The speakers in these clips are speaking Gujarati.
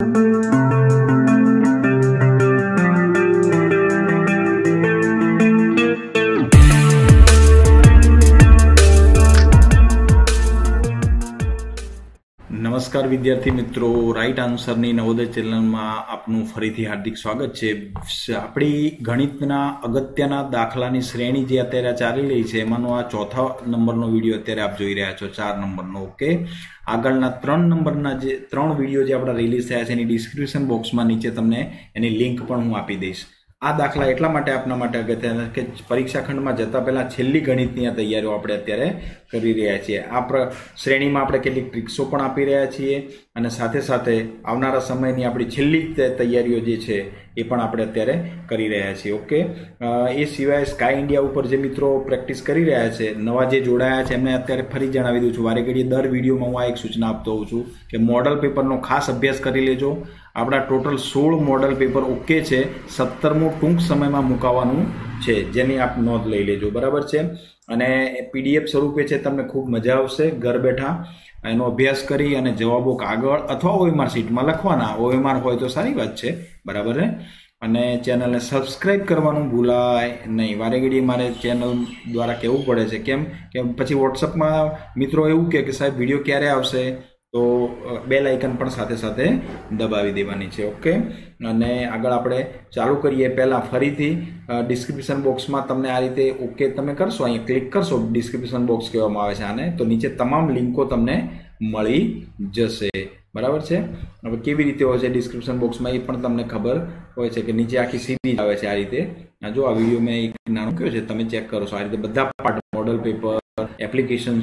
નમસ્કાર વિદ્યાર્થી મિત્રો, રાઈટ આન્સરની નવોદય ચેનલમાં આપનું ફરીથી હાર્દિક સ્વાગત છે। આપણી ગણિતના અગત્યના દાખલાની શ્રેણી જે અત્યારે ચાલી રહી છે એમાંનો આ ચોથા નંબરનો વિડીયો અત્યારે આપ જોઈ રહ્યા છો, 4 નંબરનો। ઓકે, આગળના 3 નંબરના જે 3 વિડીયો જે આપણા રિલીઝ થયા છે એની ડિસ્ક્રિપ્શન બોક્સમાં નીચે તમને એની લિંક પણ હું આપી દઈશ। આ દાખલા એટલા માટે આપના માટે અગત્યના કે પરીક્ષા ખંડમાં જતા પહેલા છેલ્લી ગણિતની આ તૈયારીઓ આપણે અત્યારે કરી રહ્યા છીએ। આ શ્રેણીમાં આપણે કેટલીક ટ્રિક્સો પણ આપી રહ્યા છીએ અને સાથે સાથે આવનારા સમયની આપણી છેલ્લી તૈયારીઓ જે છે એ પણ આપણે અત્યારે કરી રહ્યા છીએ। ઓકે, એ સિવાય સ્કાય ઇન્ડિયા ઉપર જે મિત્રો પ્રેક્ટિસ કરી રહ્યા છે, નવા જે જોડાયા છે એમને અત્યારે ફરી જણાવી દઉં છું, વારે ઘડીએ દર વિડીયોમાં હું આ એક સૂચના આપતો હોઉં છું કે મોડલ પેપરનો ખાસ અભ્યાસ કરી લેજો। આપણા ટોટલ 16 મોડલ પેપર ઓકે છે, 17મું ટૂંક સમયમાં મુકાવાનું છે, જેની આપ નોંધ લઈ લેજો, બરાબર છે। અને પીડીએફ સ્વરૂપે છે, તમને ખૂબ મજા આવશે ઘર બેઠા એનો અભ્યાસ કરી અને જવાબો કાગળ અથવા ઓએમઆર શીટમાં લખવાના। ઓએમઆર હોય તો સારી વાત છે, બરાબર ને। અને ચેનલને સબસ્ક્રાઇબ કરવાનું ભૂલાય નહીં। વારે ઘડીએ મારે ચેનલ દ્વારા કહેવું પડે છે, કેમ કે પછી વોટ્સઅપમાં મિત્રો એવું કે સાહેબ વિડીયો ક્યારે આવશે, તો બેલ આઇકન પણ સાથે સાથે દબાવી દેવાની છે। ઓકે, અને આગળ આપણે ચાલુ કરીએ પહેલાં ફરીથી ડિસ્ક્રિપ્શન બોક્સમાં તમને આ રીતે ઓકે તમે કરશો, અહીંયા ક્લિક કરશો, ડિસ્ક્રિપ્શન બોક્સ કહેવામાં આવે છે આને, તો નીચે તમામ લિંકો તમને મળી જશે, બરાબર છે। હવે કેવી રીતે હોય છે ડિસ્ક્રિપ્શન બોક્સમાં એ પણ તમને ખબર હોય છે કે નીચે આખી સીધી આવે છે આ રીતે। જો આ વિડીયો મેં એક નાનો કહ્યો છે, તમે ચેક કરો છો આ રીતે બધા પાર્ટ, મોડલ પેપર, એપ્લિકેશન,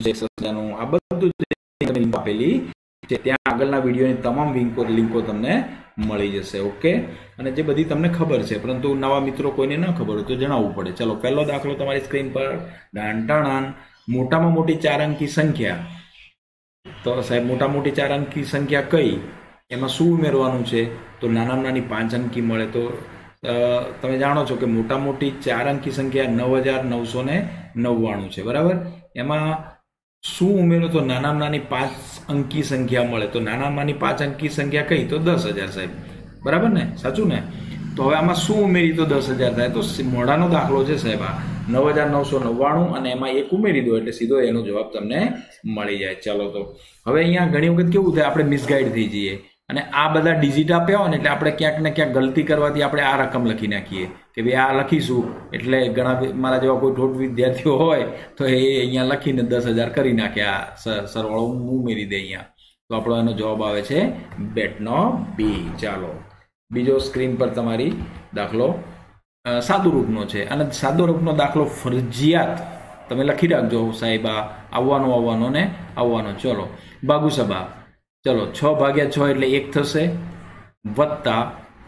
આ બધું આપેલી છે, ત્યાં આગળના વિડીયોની તમામ લિંકો તમને મળી જશે। ઓકે, અને જે બધી તમને ખબર છે, પરંતુ નવા મિત્રો કોઈને ન ખબર હોય તો જણાવવું પડે। ચલો, પહેલો દાખલો તમારી સ્ક્રીન પર, ડાંટાણાન, મોટામાં મોટી 4 અંકી સંખ્યા। તો સાહેબ મોટા મોટી 4 અંકી સંખ્યા કઈ, એમાં શું ઉમેરવાનું છે, તો નાનામાં નાની 5 અંકી મળે। તો તમે જાણો છો કે મોટા મોટી 4 અંકી સંખ્યા 9999 છે, બરાબર। એમાં શું ઉમેરો, તો નાનામાં નાની 5 અંકી સંખ્યા મળે। તો નાનામાં નાની 5 અંકી સંખ્યા કઈ, તો 10,000 સાહેબ, બરાબર ને, સાચું ને। તો હવે આમાં શું ઉમેરી તો 10,000 થાય, તો મોઢાનો દાખલો છે સાહેબ આ 9999 અને એમાં 1 ઉમેરી દો એટલે સીધો એનો જવાબ તમને મળી જાય। ચાલો, તો હવે અહીંયા ઘણી વખત કેવું થાય, આપણે મિસગાઈડ થઈ જઈએ અને આ બધા ડિજિટ આપ્યા હોય ને એટલે આપણે ક્યાંક ને ક્યાંક ગલતી કરવાથી આપણે આ રકમ લખી નાખીએ કે ભાઈ આ લખીશું, એટલે ઘણા મારા જેવા કોઈ ઠોઠ વિદ્યાર્થીઓ હોય તો એ અહીંયા લખીને 10,000 કરી નાખે, આ સરવાળો ઉમેરી દે અહીંયા, તો આપણો એનો જવાબ આવે છે બેટનો બી। ચાલો, બીજો સ્ક્રીન પર તમારી દાખલો સાદુ રૂપનો છે, અને સાદો રૂપનો દાખલો ફરજિયાત તમે લખી રાખજો સાહેબ, આવવાનો ને આવવાનો। ચલો, બાગુસબા, ચલો 6/6 એટલે 1 થશે, વત્તા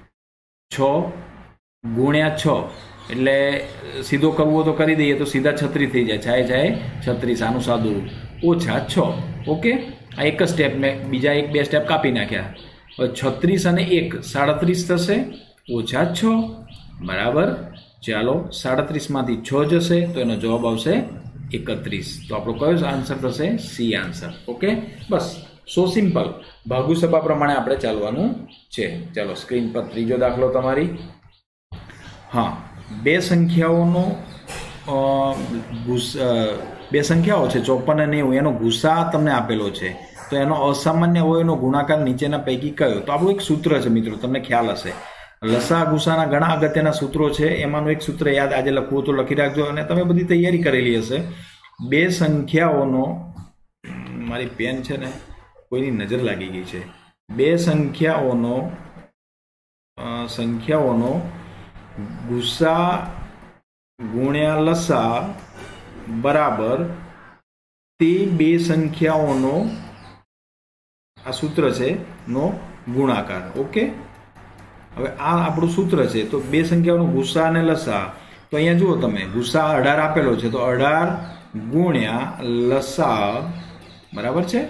6 ગુણ્યા 6 એટલે સીધો કરવો તો કરી દઈએ તો સીધા 36 થઈ જાય, છાએ 36, આનું સાદું રૂપ, ઓછા 6। ઓકે, આ એક જ સ્ટેપ મેં બીજા 1-2 સ્ટેપ કાપી નાખ્યા। હવે 36 અને 1 37 થશે, ઓછા 6, બરાબર। ચાલો, 37માંથી 6 જશે તો એનો જવાબ આવશે 31। તો આપણો કયો આન્સર થશે, સી આન્સર। ઓકે, બસ સો સિમ્પલ, ભાગુસભા પ્રમાણે આપણે ચાલવાનું છે। ચાલો, સ્ક્રીન પર ત્રીજો દાખલો તમારી, હા, બે સંખ્યાઓ છે 54 અને 90, એનો ગુસા તમને આપેલો છે, તો એનો અસામાન્ય અવયવનો ગુણાકાર નીચેના પૈકી કયો। તો આપણું એક સૂત્ર છે મિત્રો, તમને ખ્યાલ હશે, લસા ગુસાના ઘણા અગત્યના સૂત્રો છે, એમાંનું એક સૂત્ર યાદ આજે લખવું તો લખી રાખજો, અને તમે બધી તૈયારી કરેલી હશે। બે સંખ્યાઓનો, મારી પેન છે ને કોઈની નજર લાગી ગઈ છે, બે સંખ્યાઓનો ગુસા ગુણ્યા લસા બરાબર તે બે સંખ્યાઓનો, આ સૂત્ર છે, નો ગુણાકાર। ઓકે, હવે આ આપણું સૂત્ર છે, તો બે સંખ્યાઓનો ગુસા અને લસા, તો અહીંયા જુઓ તમે, ગુસા 18 આપેલો છે, તો 18 ગુણ્યા લસા બરાબર છે,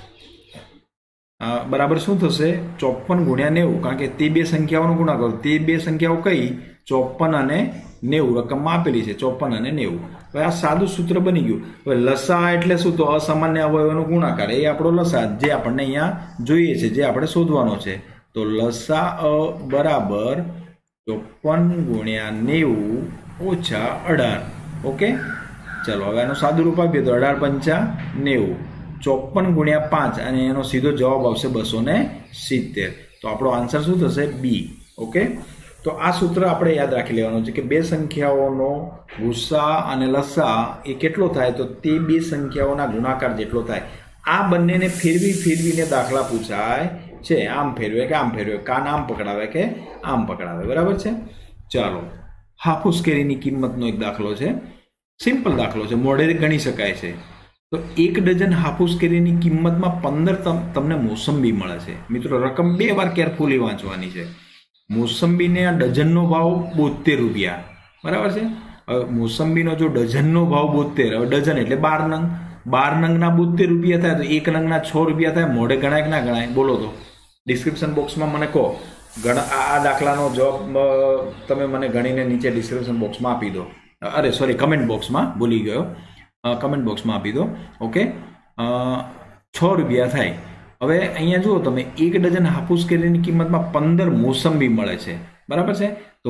બરાબર શું થશે, 54 ગુણ્યા 90, કારણ કે તે બે સંખ્યાઓનો ગુણાકાર, તે બે સંખ્યાઓ કઈ, 54 અને 90 રકમમાં આપેલી છે 54 અને 90. હવે આ સાદું સૂત્ર બની ગયું. હવે લસા એટલે શું? તો અસામાન્ય અવયવોનો ગુણાકાર, એ આપણો લસા જે આપણને અહીંયા જોઈએ છે, જે આપણે શોધવાનો છે. તો લસા બરાબર 54 ગુણ્યા 90 ઓછા 18. ઓકે, ચલો હવે એનું સાદું રૂપ આપીએ તો 18 પંચા 90, 54 ગુણ્યા 5 અને એનો સીધો જવાબ આવશે 270. તો આપણો આન્સર શું થશે? બી. ઓકે, તો આ સૂત્ર આપણે યાદ રાખી લેવાનું છે કે બે સંખ્યાઓનો ગુસા અને લસા એ કેટલો થાય? તો તે બે સંખ્યાઓના ગુણાકાર જેટલો થાય. આ બંનેને ફેરવીને દાખલા પૂછાય છે. આમ ફેરવે કે આમ ફેરવે, કાન આમ પકડાવે કે આમ પકડાવે. બરાબર છે. ચાલો, હાફૂસ કેરીની કિંમતનો એક દાખલો છે. સિમ્પલ દાખલો છે, મોઢે ગણી શકાય છે. તો 1 ડઝન હાફૂસ કેરીની કિંમતમાં 15 તમને મોસંબી મળે છે. મિત્રો, રકમ 2 વાર કેરફુલી વાંચવાની છે. મોસંબીને આ ડઝનનો ભાવ 72 રૂપિયા. બરાબર છે. હવે મોસંબીનો જો ડઝનનો ભાવ 72, હવે ડઝન એટલે 12 નંગ, 12 નંગના 72 રૂપિયા થાય તો 1 નંગના 6 રૂપિયા થાય. મોઢે ગણાય કે ના ગણાય? બોલો તો ડિસ્ક્રિપ્શન બોક્સમાં મને કહો. આ દાખલાનો જવાબ તમે મને ગણીને નીચે ડિસ્ક્રિપ્શન બોક્સમાં આપી દો. અરે સોરી, કમેન્ટ બોક્સમાં, ભૂલી ગયો, કમેન્ટ બોક્સમાં આપી દો. ઓકે, 6 રૂપિયા થાય. હવે અહીંયા જુઓ તમે, 1 ડઝન હાફૂસ કેરીની કિંમતમાં 15 મોસંબી મળે છે. બરાબર છે. તો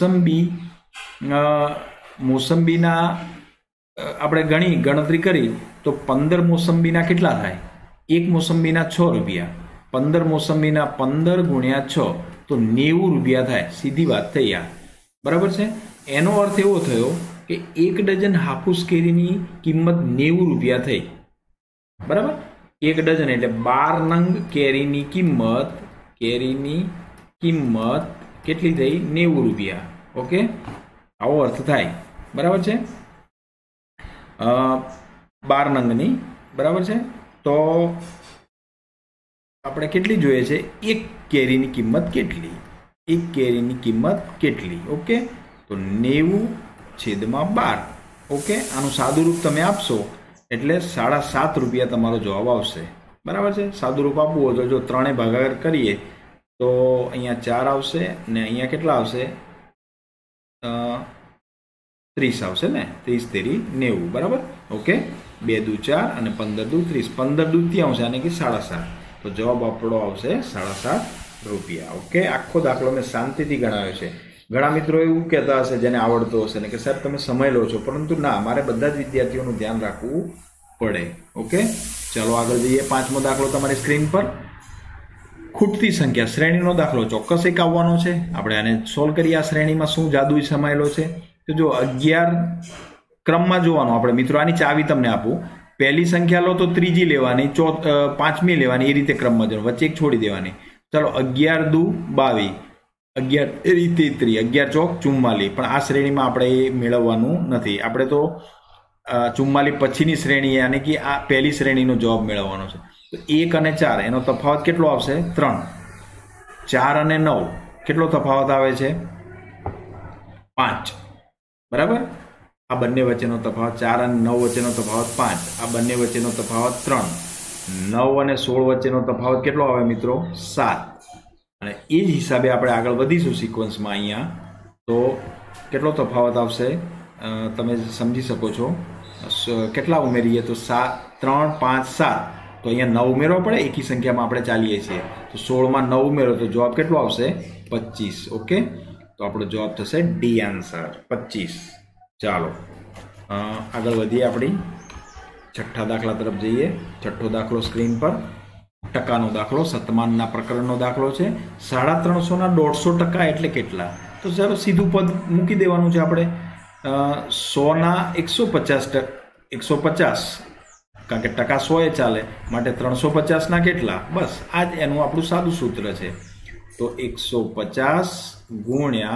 મોસંબીના આપણે ગણતરી કરી તો 15 મોસંબીના કેટલા થાય? 1 મોસંબીના 6 રૂપિયા. 15 મોસંબીના 15 ગુણ્યા 6 તો 90 રૂપિયા થાય. સીધી વાત થઈ આ. બરાબર છે. એનો અર્થ એવો થયો કે 1 ડઝન હાફૂસ કેરીની કિંમત 90 રૂપિયા થઈ. બરાબર. 1 ડઝન એટલે 12 નંગ કેરીની કિંમત કેટલી થઈ? 90 રૂપિયા. ઓકે, આવો અર્થ થાય. બરાબર છે. 12 નંગની. બરાબર છે. તો આપણે કેટલી જોઈએ છે? 1 કેરીની કિંમત કેટલી? 1 કેરીની કિંમત કેટલી? ઓકે, તો 90/12. ઓકે, આનું સાદું રૂપ તમે આપશો એટલે 7.5 રૂપિયા તમારો જવાબ આવશે. બરાબર છે. સાદું રૂપ આપવું હોય તો જો 3 ભાગાકાર કરીએ તો અહીંયા 4 આવશે ને અહીંયા કેટલા આવશે? 30 આવશે ને. 30 તેરી 90. બરાબર. ઓકે, 2 દુ 4 અને 15 દુ 30. 15 દુ ત્યાં આવશે અને કે 7.5. તો જવાબ આપણો આવશે 7.5 રૂપિયા. ઓકે, આખો દાખલો મેં શાંતિથી ગણાવ્યો છે. ઘણા મિત્રો એવું કહેતા હશે જેને આવડતો હશે ને કે સાહેબ તમે સમય લો છો, પરંતુ ના, મારે બધા જ વિદ્યાર્થીઓનું ધ્યાન રાખવું પડે. ઓકે, ચાલો આગળ જઈએ. 5મો દાખલો તમારી સ્ક્રીન પર. ખૂટતી સંખ્યા શ્રેણીનો દાખલો ચોક્કસ એક આવવાનો છે. આપણે આને સોલ્વ કરીએ. આ શ્રેણીમાં શું જાદુ સમાયેલો છે? તો જો 11 ક્રમમાં જોવાનું આપણે. મિત્રો, આની ચાવી તમને આપું. પહેલી સંખ્યા લો તો ત્રીજી લેવાની, 5મી લેવાની, એ રીતે ક્રમમાં જવાનું, વચ્ચે એક છોડી દેવાની. ચાલો, 11 દુ 22, 11 તેરી 33, 11 ચોક 44. પણ આ શ્રેણીમાં આપણે એ મેળવવાનું નથી. આપણે તો 44 પછીની શ્રેણી યાની કે આ પહેલી શ્રેણીનો જવાબ મેળવવાનો છે. તો 1 અને 4 એનો તફાવત કેટલો આવશે? 3. 4 અને 9 કેટલો તફાવત આવે છે? 5. બરાબર. આ બંને વચ્ચેનો તફાવત 4 અને 9 વચ્ચેનો તફાવત 5. આ બંને વચ્ચેનો તફાવત 3. 9 અને 16 વચ્ચેનો તફાવત કેટલો આવે મિત્રો? 7. અને એ જ હિસાબે આપણે આગળ વધીશું સિક્વન્સમાં. અહીંયા તો કેટલો તફાવત આવશે તમે સમજી શકો છો. કેટલા ઉમેરીએ તો 7, 3, 5, 7. તો અહીંયા 9 ઉમેરવા પડે. એકી સંખ્યામાં આપણે ચાલીએ છીએ. તો 16માં 9 ઉમેરો તો જવાબ કેટલો આવશે? 25. ઓકે, તો આપણો જવાબ થશે ડી આન્સર 25. ચાલો આગળ વધીએ. આપણી છઠ્ઠા દાખલા તરફ જઈએ. છઠ્ઠો દાખલો સ્ક્રીન પર. ટકાનો દાખલો, શતમાનના પ્રકરણનો દાખલો છે. 350 ના 150% એટલે કેટલા? તો ચાલો સીધું પદ મૂકી દેવાનું છે આપણે. 100 ના 150, કારણ કે ટકા 100 એ ચાલે, માટે 350 ના કેટલા? બસ આ જ એનું આપણું સાદું સૂત્ર છે. તો 150 ગુણ્યા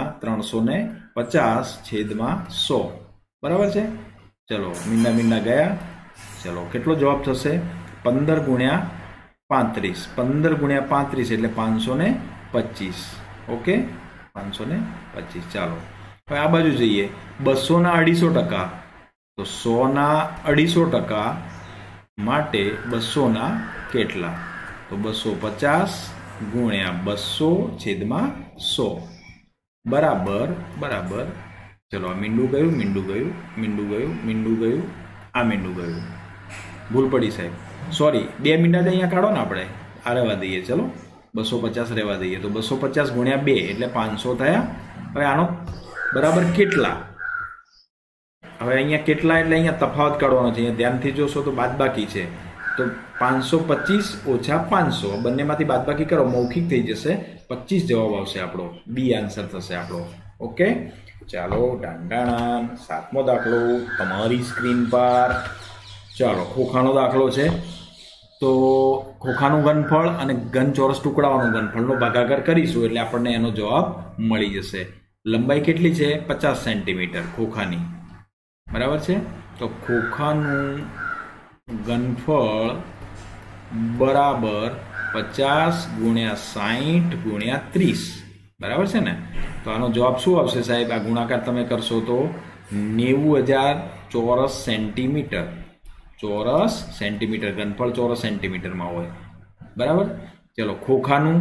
350/100. બરાબર છે. ચલો મીંડા ગયા. ચલો કેટલો જવાબ થશે? 15 ગુણ્યા 35. 15 ગુણ્યા 35 એટલે 525. ઓકે, 525. ચાલો હવે આ બાજુ જઈએ. 200 ના 250%. તો 100 ના 250% માટે 200 ના કેટલા? તો 250 ગુણ્યા 200/100 બરાબર ચલો આ મીંડું ગયું, મીંડું ગયું, મીંડું ગયું, મીંડું ગયું, આ મીંડું ગયું. ભૂલ પડી સાહેબ, સોરી. 2 મીંડા જ અહીંયા કાઢો ને આપણે. આ રહેવા દઈએ, ચલો 250 રહેવા દઈએ. તો 250 ગુણ્યા 2 એટલે 500 થયા. હવે આનો બરાબર કેટલા? હવે અહીંયા કેટલા એટલે અહીંયા તફાવત કાઢવાનો છે. અહીંયા ધ્યાનથી જોશો તો બાદબાકી છે. તો 525 ઓછા 500 બંનેમાંથી બાદબાકી કરો, મૌખિક થઈ જશે. 25 જવાબ આવશે આપણો. બી આન્સર થશે આપણો. ઓકે, ચાલો ડાંડાણા 7મો દાખલો તમારી સ્ક્રીન પર. ચાલો ખોખાનો દાખલો છે. તો ખોખાનું ઘનફળ અને ઘન ચોરસ ટુકડાઓનું ઘનફળનો ભાગાકાર કરીશું એટલે આપણને એનો જવાબ મળી જશે. લંબાઈ કેટલી છે? 50 સેન્ટીમીટર ખોખાની, બરાબર છે. તો ખોખાનું ઘનફળ બરાબર 50 ગુણ્યા 60 ગુણ્યા 30, બરાબર છે ને. તો આનો જવાબ શું આવશે સાહેબ? આ ગુણાકાર તમે કરશો તો 90,000 ચોરસ સેન્ટીમીટર. ચોરસ સેન્ટીમીટર, ઘનફળ ચોરસ સેન્ટીમીટરમાં હોય, બરાબર. ચલો ખોખાનું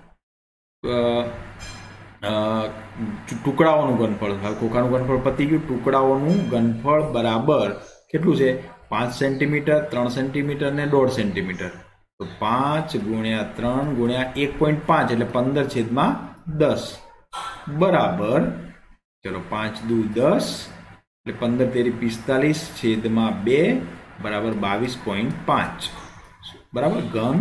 ટુકડાઓનું ઘનફળ. ખોખાનું ઘનફળ પતી ગયું. ટુકડાઓનું ઘનફળ બરાબર કેટલું છે? 5 સેન્ટીમીટર, 3 સેન્ટીમીટર ને 1.5 સેન્ટીમીટર. તો 5 ગુણ્યા 3 ગુણ્યા 1.5 એટલે 15/10 બરાબર. ચલો 5 દુ 10 એટલે 15 તેરી 45 છેદમાં 2 બરાબર 22.5 બરાબર ઘન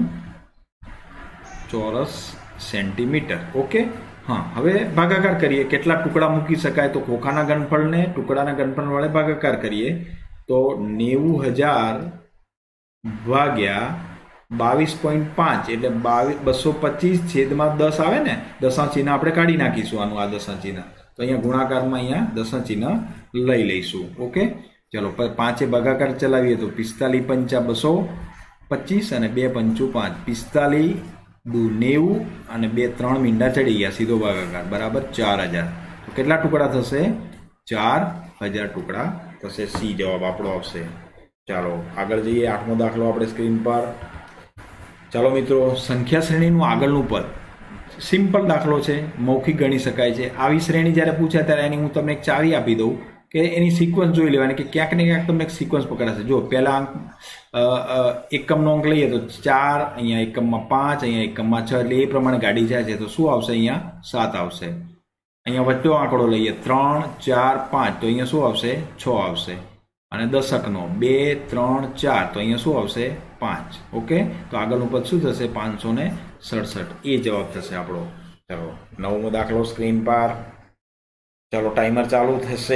ચોરસ સેન્ટીમીટર. ઓકે, હા. હવે ભાગાકાર કરીએ. કેટલા ટુકડા મૂકી શકાય? તો ખોખાના ઘનફળને ટુકડાના ઘનફળ વડે ભાગાકાર કરીએ તો 90,000 ભાગ્યા 22.5 એટલે 225 છેદમાં 10 આવે ને. દશાંશ ચિહ્ન આપણે કાઢી નાખીશું આનું, આ દશાંશ ચિહ્ન. તો અહીંયા ગુણાકારમાં અહીંયા દશાંશ ચિહ્ન લઈ લઈશું. ઓકે, ચલો 5 ભાગાકાર ચલાવીએ તો 45 પંચા 225 અને 2 પંચું 5, 45 દુ 90 અને 2 3 મીંડા ચડી ગયા. સીધો ભાગાકાર બરાબર 4,000. તો કેટલા ટુકડા થશે? 4,000 ટુકડા થશે. સી જવાબ આપણો આવશે. ચાલો આગળ જઈએ. 8મો દાખલો આપણે સ્ક્રીન પર. ચાલો મિત્રો, સંખ્યા શ્રેણીનું આગળનું પદ. સિમ્પલ દાખલો છે, મૌખિક ગણી શકાય છે. આવી શ્રેણી જ્યારે પૂછે ત્યારે એની હું તમને એક ચાવી આપી દઉં કે એની સિક્વન્સ જોઈ લેવાની કે ક્યાંક ને ક્યાંક તમને એક સિક્વન્સ પકડાશે. જો પહેલા અંક એકમનો અંક લઈએ તો 4, અહીંયા એકમમાં 5, અહીંયા એકમમાં 6 એટલે એ પ્રમાણે ગાડી જાય છે. તો શું આવશે? અહીંયા 7 આવશે. અહીંયા વચ્ચેનો આંકડો લઈએ 3, 4, 5 તો અહીંયા શું આવશે? 6 આવશે. અને દશકનો 2, 3, 4 તો અહીંયા શું આવશે? 5. ઓકે, તો આગળનું પદ શું થશે? 567. એ જવાબ થશે આપણો. ચલો 9મો દાખલો સ્ક્રીન પર. ચાલો ટાઈમર ચાલુ થશે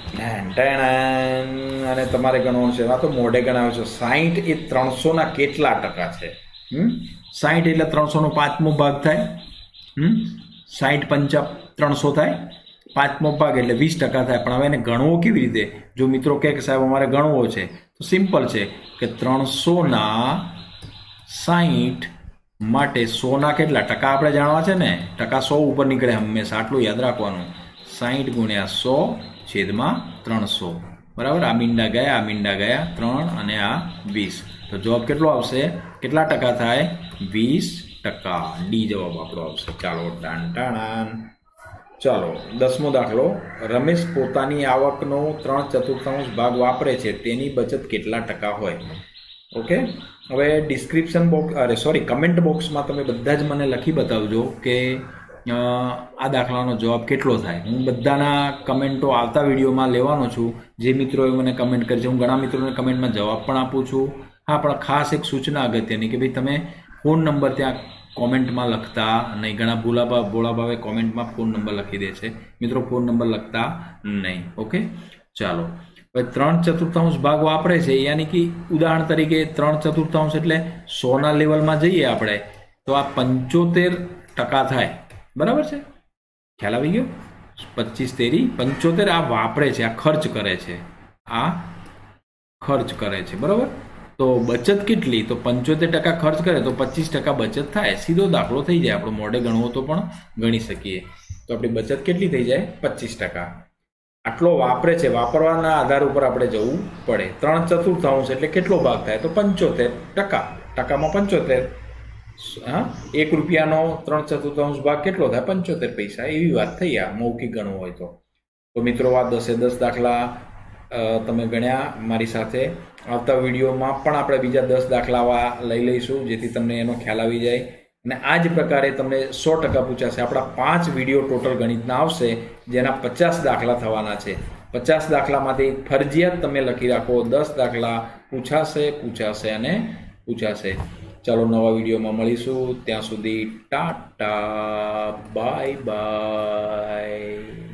અને તમારે ગણવાનું છે. આ તો મોઢે ગણાવ્યો છે. 60 એ 300 કેટલા ટકા છે? 60 એટલે 300 નો 5મો ભાગ થાય. 60 પંચા 300 થાય. 5મો ભાગ એટલે 20% થાય. પણ હવે એને ગણવો કેવી રીતે? જો મિત્રો કહે કે સાહેબ અમારે ગણવો છે તો સિમ્પલ છે કે 300/60 માટે 100 કેટલા ટકા આપણે જાણવા છે ને. ટકા 100 ઉપર નીકળે હંમેશા, આટલું યાદ રાખવાનું. 60 ગુણ્યા 100 છેદમાં 300 બરાબર. આ મીંડા ગયા, આ મીંડા ગયા 3 અને આ 20. તો જવાબ કેટલો આવશે? કેટલા ટકા થાય? 20%. ડી જવાબ આપણો આવશે. ચાલો ટાણ. ચાલો 10મો દાખલો. રમેશ પોતાની આવકનો 3/4 ભાગ વાપરે છે, તેની બચત કેટલા ટકા હોય? ઓકે, હવે ડિસ્ક્રિપ્શન બોક્સ કમેન્ટ બોક્સમાં તમે બધા જ મને લખી બતાવજો કે આ દાખલાનો જવાબ કેટલો થાય. હું બધાના કમેન્ટો આવતા વિડીયોમાં લેવાનો છું. જે મિત્રોએ મને કમેન્ટ કરી છે, હું ઘણા મિત્રોને કમેન્ટમાં જવાબ પણ આપું છું. હા, પણ ખાસ એક સૂચના અગત્યની કે ભાઈ તમે ફોન નંબર ત્યાં કોમેન્ટમાં લખતા નહીં. ઘણા ભોળા ભાવે કોમેન્ટમાં ફોન નંબર લખી દે છે. મિત્રો ફોન નંબર લખતા નહીં. ઓકે, ચાલો હવે 3/4 ભાગ વાપરે છે, યાની કે ઉદાહરણ તરીકે 3/4 એટલે 100ના લેવલમાં જઈએ આપણે તો આ 75% થાય. બરાબર છે? ખ્યાલ આવી ગયો? 25 તેરી 75 આ વાપરે છે, આ ખર્ચ કરે છે, આ ખર્ચ કરે છે. બરાબર. તો બચત કેટલી? તો 75% ખર્ચ કરે તો 25% બચત થાય. સીધો દાખલો થઈ જાય. આપણો મોઢે ગણવો તો પણ ગણી શકીએ. તો આપણી બચત કેટલી થઈ જાય? 25%. આટલો વાપરે છે, વાપરવાના આધાર ઉપર આપણે જવું પડે. 3/4 એટલે કેટલો ભાગ થાય? તો 75%. ટકામાં 75. હા, 1 રૂપિયાનો 3/4 ભાગ કેટલો થાય? 75 પૈસા. એવી વાત થઈ. આ મૌખિક ગણવું હોય તો તો મિત્રો આ 10 દાખલા તમે ગણ્યા મારી સાથે। આવતા વિડીયોમાં પણ આપણે બીજા 10 દાખલા લઈ લઈશું જેથી તમને એનો ખ્યાલ આવી જાય અને આ જ પ્રકારે તમને 100% પૂછાશે। આપણા 5 વિડીયો ટોટલ ગણિતના આવશે જેના 50 દાખલા થવાના છે। 50 દાખલામાંથી ફરજિયાત તમે લખી રાખો 10 દાખલા પૂછાશે અને પૂછાશે। ચાલો નવા વિડીયોમાં મળીશું, ત્યાં સુધી ટાટા બાય બાય।